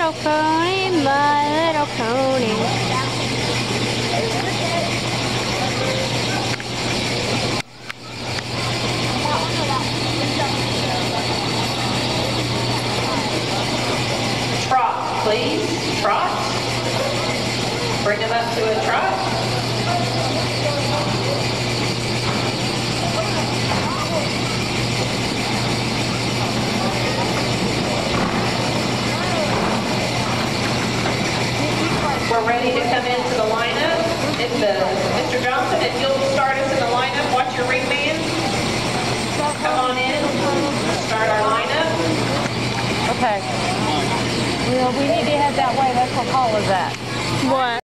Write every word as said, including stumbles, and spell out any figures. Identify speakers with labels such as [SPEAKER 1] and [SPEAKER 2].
[SPEAKER 1] little pony, my little pony.
[SPEAKER 2] Trot, please. Trot. Bring them up to a trot. We're ready to come into the lineup. If the, Mister Johnson, if you'll start us in the lineup, watch your ring man. Come on in. Start our lineup.
[SPEAKER 3] Okay. Well, we need to head that way. That's what Paul is at.
[SPEAKER 1] What?